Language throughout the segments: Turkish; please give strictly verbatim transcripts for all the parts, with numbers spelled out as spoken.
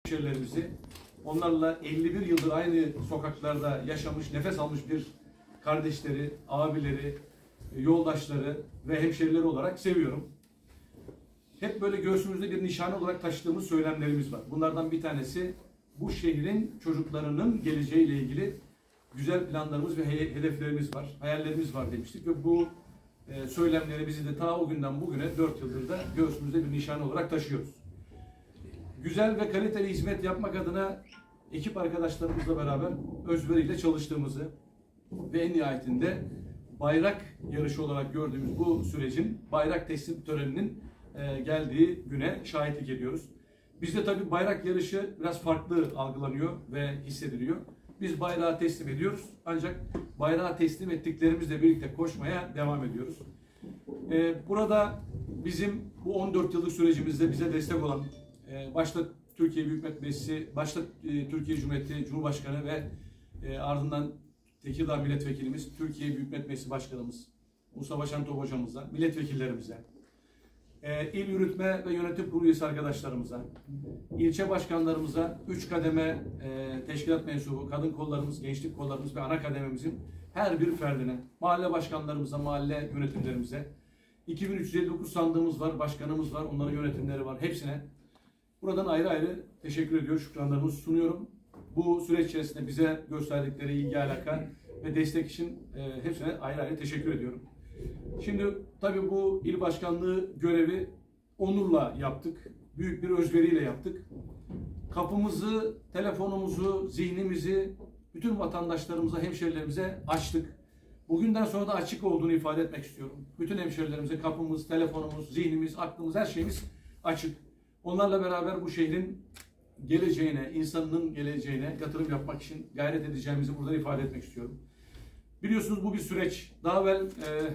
hemşehrilerimizi, onlarla elli bir yıldır aynı sokaklarda yaşamış, nefes almış bir kardeşleri, abileri, yoldaşları ve hemşerileri olarak seviyorum. Hep böyle göğsümüzde bir nişane olarak taşıdığımız söylemlerimiz var. Bunlardan bir tanesi bu şehrin çocuklarının geleceğiyle ilgili güzel planlarımız ve hedeflerimiz var, hayallerimiz var demiştik ve bu e, söylemleri bizi de ta o günden bugüne dört yıldır da göğsümüzde bir nişane olarak taşıyoruz. Güzel ve kaliteli hizmet yapmak adına ekip arkadaşlarımızla beraber özveriyle çalıştığımızı ve en nihayetinde bayrak yarışı olarak gördüğümüz bu sürecin bayrak teslim töreninin e, geldiği güne şahitlik ediyoruz. Bizde tabii bayrak yarışı biraz farklı algılanıyor ve hissediliyor. Biz bayrağı teslim ediyoruz ancak bayrağı teslim ettiklerimizle birlikte koşmaya devam ediyoruz. Ee, burada bizim bu on dört yıllık sürecimizde bize destek olan e, başta Türkiye Büyük Millet Meclisi, başta e, Türkiye Cumhuriyeti Cumhurbaşkanı ve e, ardından Tekirdağ Milletvekilimiz, Türkiye Büyük Millet Meclisi Başkanımız Mustafa Şentop hocamıza, milletvekillerimize, e, il yürütme ve yönetim kurulu üyesi arkadaşlarımıza, ilçe başkanlarımıza, üç kademe e, teşkilat mensubu, kadın kollarımız, gençlik kollarımız ve ana kadememizin her bir ferdine, mahalle başkanlarımıza, mahalle yönetimlerimize, iki bin üç yüz elli dokuz sandığımız var, başkanımız var, onların yönetimleri var, hepsine buradan ayrı ayrı teşekkür ediyor, şükranlarımızı sunuyorum. Bu süreç içerisinde bize gösterdikleri ilgi, alaka ve destek için e, hepsine ayrı ayrı teşekkür ediyorum. Şimdi tabii bu il başkanlığı görevi onurla yaptık. Büyük bir özveriyle yaptık. Kapımızı, telefonumuzu, zihnimizi bütün vatandaşlarımıza, hemşerilerimize açtık. Bugünden sonra da açık olduğunu ifade etmek istiyorum. Bütün hemşerilerimize kapımız, telefonumuz, zihnimiz, aklımız, her şeyimiz açık. Onlarla beraber bu şehrin geleceğine, insanının geleceğine yatırım yapmak için gayret edeceğimizi burada ifade etmek istiyorum. Biliyorsunuz bu bir süreç. Daha evvel e,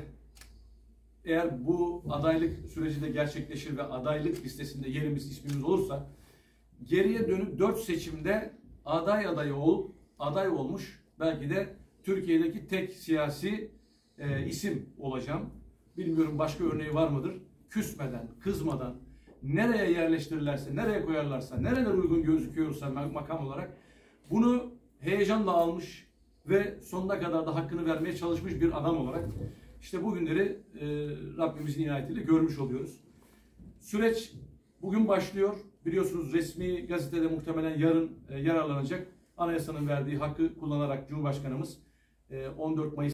eğer bu adaylık süreci de gerçekleşir ve adaylık listesinde yerimiz, ismimiz olursa geriye dönüp dört seçimde aday adayı olup aday olmuş belki de Türkiye'deki tek siyasi e, isim olacağım. Bilmiyorum başka örneği var mıdır? Küsmeden, kızmadan, nereye yerleştirirlerse, nereye koyarlarsa, nereler uygun gözüküyorsa makam olarak bunu heyecanla almış ve sonuna kadar da hakkını vermeye çalışmış bir adam olarak işte bugünleri e, Rabbimizin inayetiyle görmüş oluyoruz. Süreç bugün başlıyor. Biliyorsunuz resmi gazetede muhtemelen yarın e, yararlanacak. Anayasanın verdiği hakkı kullanarak Cumhurbaşkanımız e, on dört Mayıs